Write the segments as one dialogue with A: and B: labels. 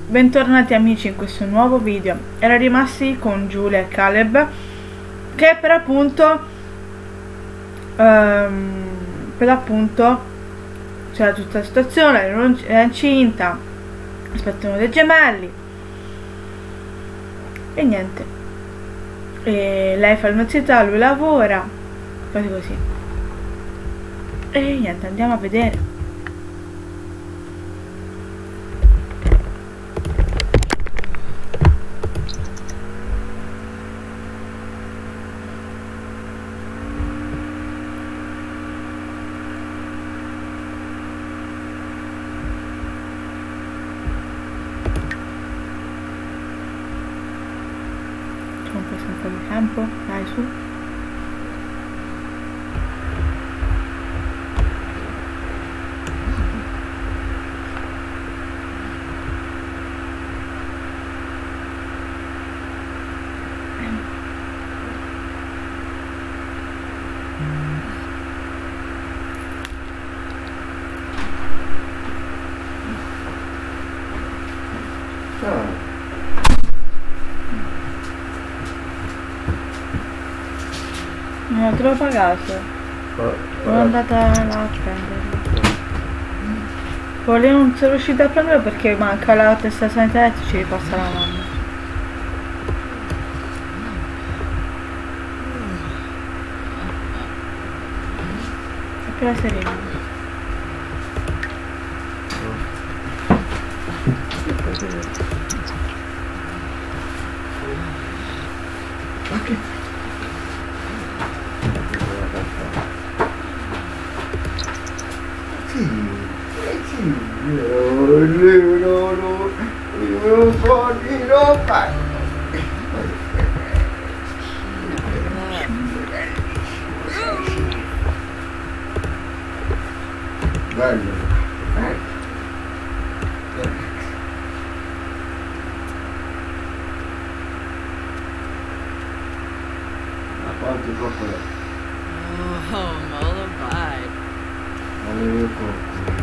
A: Bentornati amici in questo nuovo video. Era rimasti con Giulia e Caleb che per appunto c'era tutta la situazione, era incinta, aspettano dei gemelli e niente, e lei fa l'università, lui lavora, cose così, e niente, andiamo a vedere. Un po' di tempo, dai su. Non te l'ho pagato. Sono andata là a prenderlo. Poi non sono riuscita a prenderlo perché manca la testa sanitaria e ci ripassa la mamma. E per la serena.
B: Ok. Bello. Ma quanti coccoli?
C: Oh, mollified.
B: Avevo coccoli.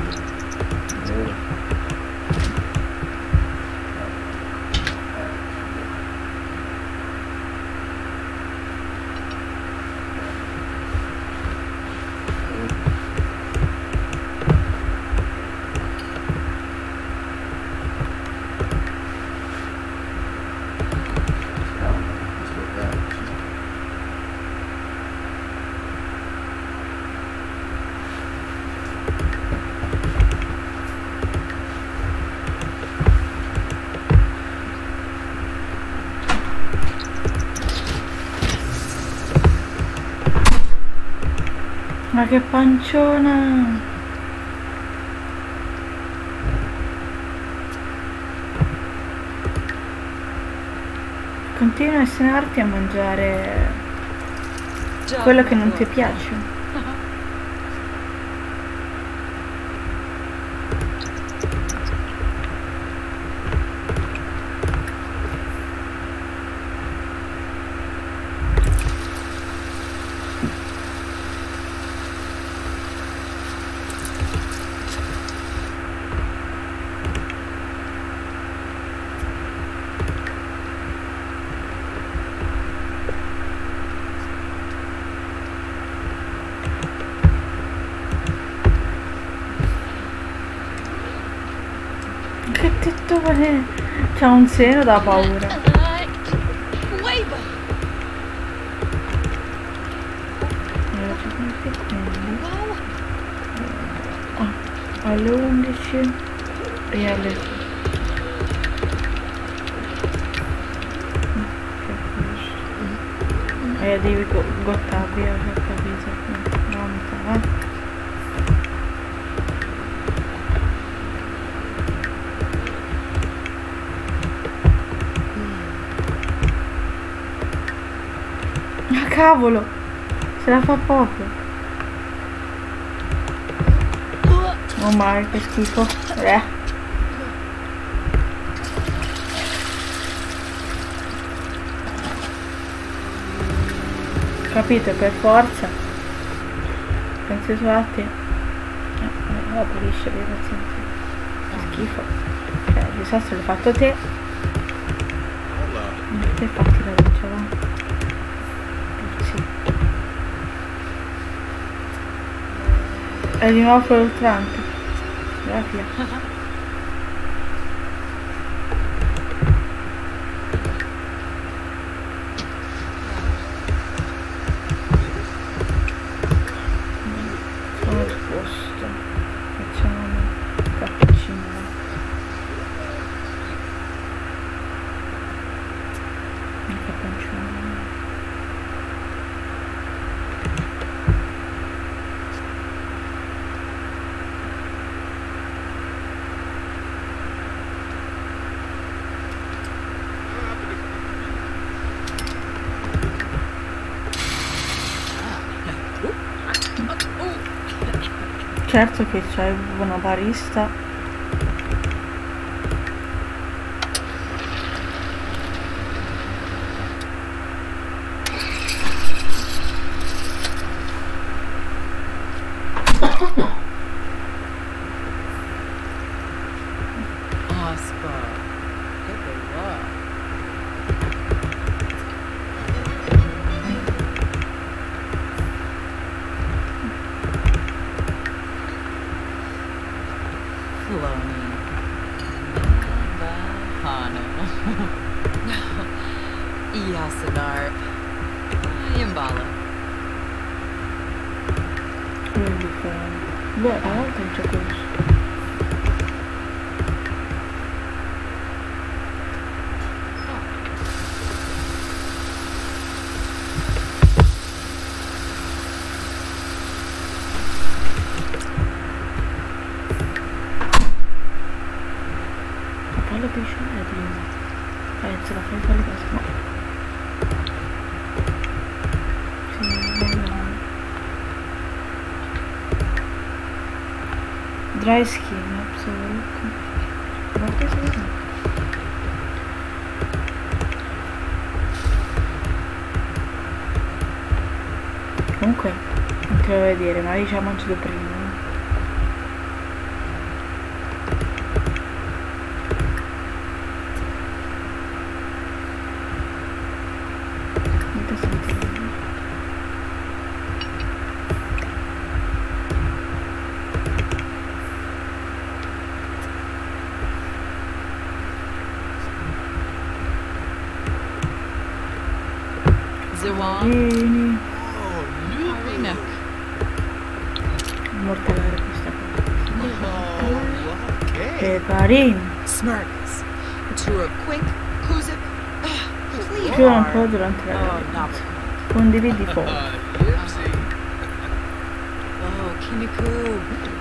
A: Ma che panciona! Continua a ostinarti a mangiare quello che non ti piace. Che tettone! C'ha un seno da paura. Alle 11 e alle devi gottare via, ho capito. Va. Ma cavolo, se la fa proprio. Oh my, che schifo. Capito, per forza. Pensi su altri. Pulisce, pazienza. Che schifo. Cioè, disastro l'hai fatto te.
D: Hola.
A: Perché fatti la doccia, va? Sì. È di nuovo filtrante. Grazie. Certo che c'è una barista.
C: Aspa. Che bello. Flony. Bahano. Yasanar. Yambala.
A: Quindi beh, a volte non c'è questo. Fallo pisciare prima. Se la fai fare le cose. No. Sì, no. Dry skin, absolutely. Guarda se vedi. Comunque, non te lo devo vedere, ma io ci ho mangiato prima.
C: Zewan.
A: Vieni.
D: Oh, Luke.
C: Arena.
A: Mortalare questa cosa.
D: Oh, okay.
A: Che carino.
C: Smirks. To a quick Kuzip. Please.
A: Più un po' durante la
C: Oh,
A: vacanza.
C: no.
A: Condividi foto.
D: Lipsy.
C: Oh, Kimiku.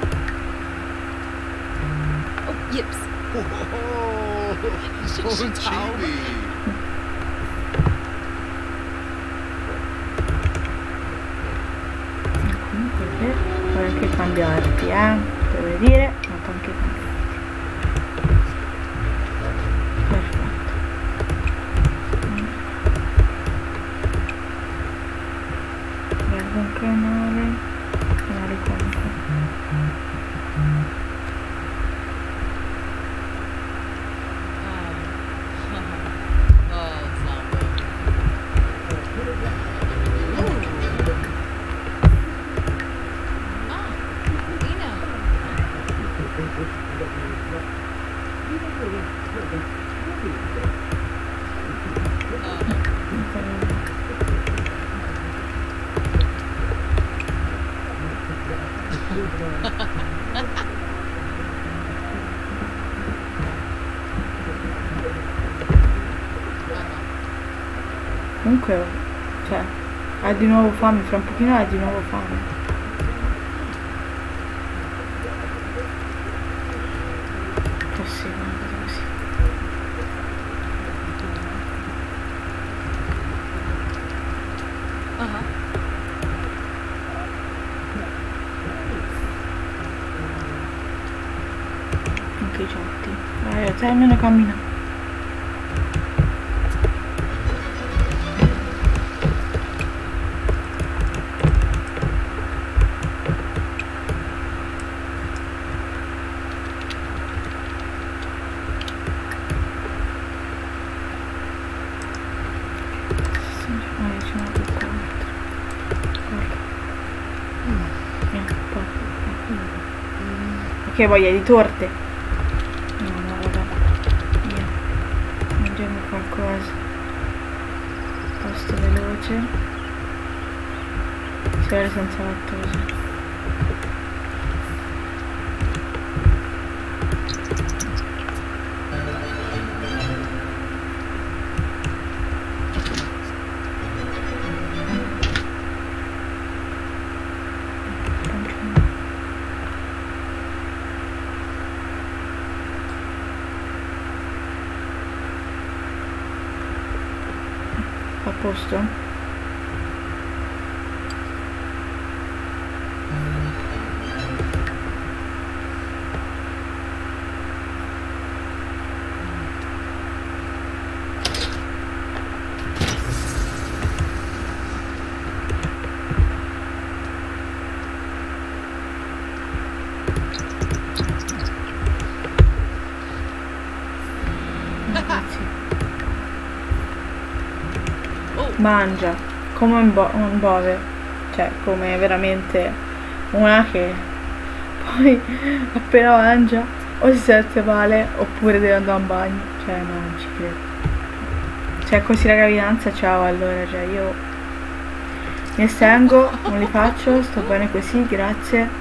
C: Oh, yips.
D: Oh, so chibi.
A: Comunque puoi anche cambiarti, devo dire, ma puoi anche cambiarti. Perfetto. Guarda un canale quanto.
C: Oh, Zamba.
A: Comunque, cioè, hai di nuovo fame, fra un pochino hai di nuovo fame. Possibile, una cosa così. Anche i ciotti. Vai, sai, almeno cammina. che voglia di torte. No, vabbè. Via. Mangiamo qualcosa. Pasto veloce. Cereali senza lattosio. A posto? Mangia come un bove, cioè come veramente una che poi appena mangia o si sente male oppure deve andare in bagno, cioè no, non ci credo. Cioè così la gravidanza, ciao, allora, cioè io mi estengo, non li faccio, sto bene così, grazie.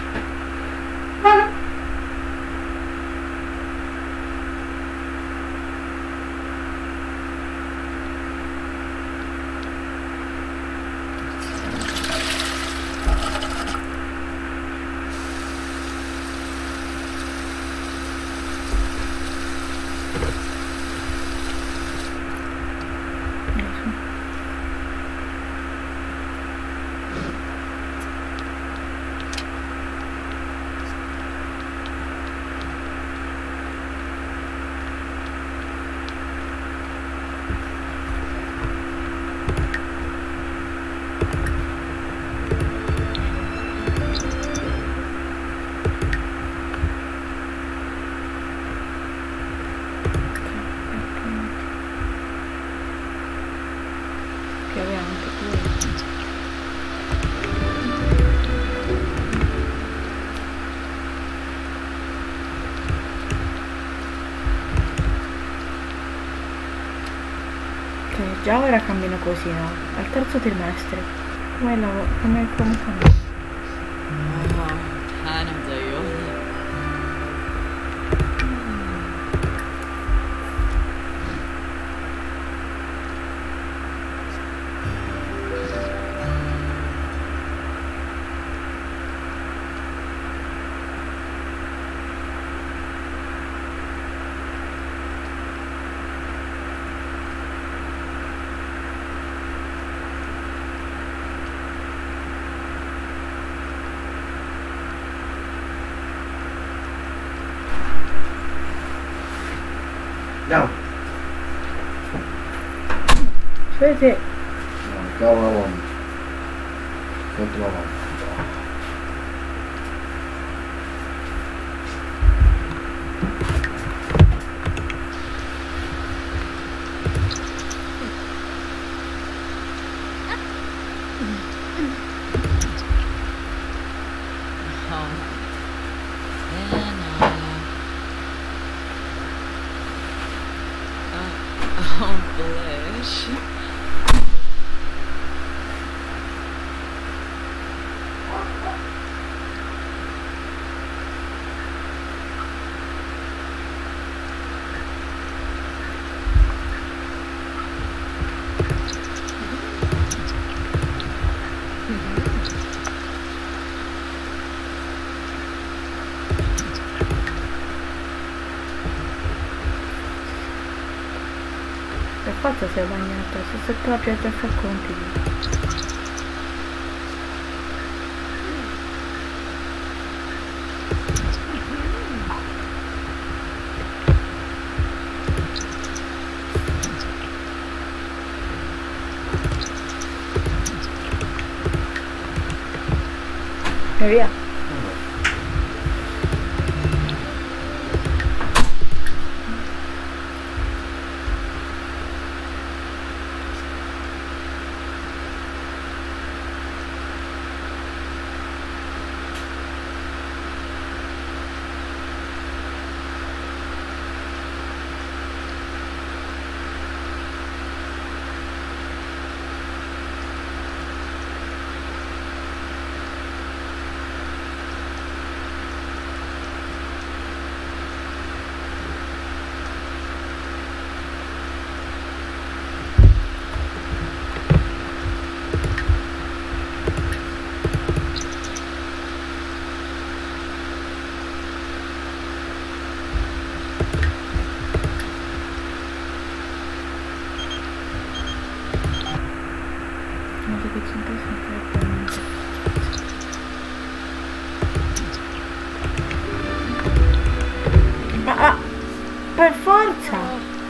A: Già ora cammino così, no? Al terzo trimestre. Come cammino?
C: Canadaio.
B: Andiamo.
A: Vedete?
B: No, cavolo la bomba. Sotto la bomba.
C: Blish.
A: Per forza si è bagnata, se sotto la pioggia fa compiti. E via.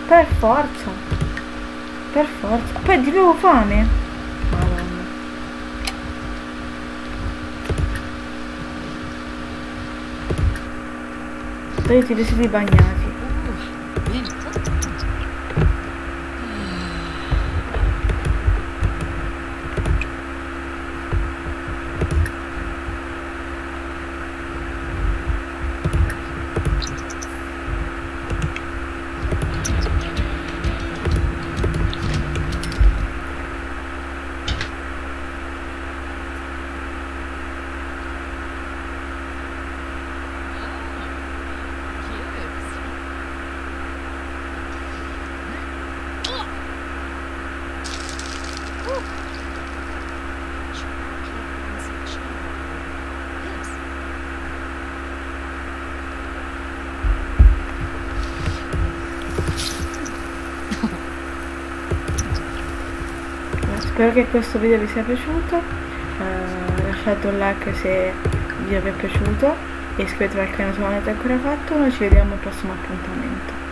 A: Per forza. Per forza. Poi di nuovo fame. Madonna. Togliti i vestiti bagnati.
C: Bene.
A: Spero che questo video vi sia piaciuto, lasciate un like se vi è piaciuto e iscrivetevi al canale se non l'avete ancora fatto. Noi ci vediamo al prossimo appuntamento.